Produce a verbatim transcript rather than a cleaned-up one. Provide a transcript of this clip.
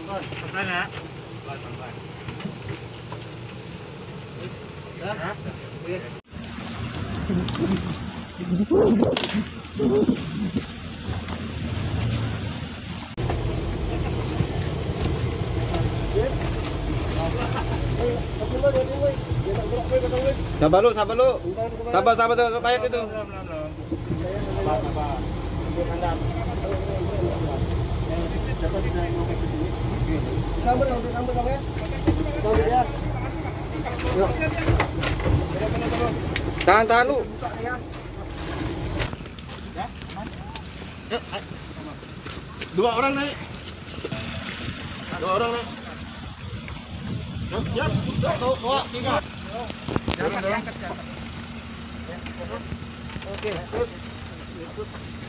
pelan-pelan. Pelan ya. Pelan-pelan. Ya. Oke. Sabar lu, sabar lu. Sabar, sabar tuh, supaya itu. Sabar, sabar, sabar, sabar ya. Sabar ya. Yuk. Tahan, tahan lu. Dua orang naik. Dua orang naik. Ya, satu, dua, tiga. Jangan diangkat, jangan. Oke,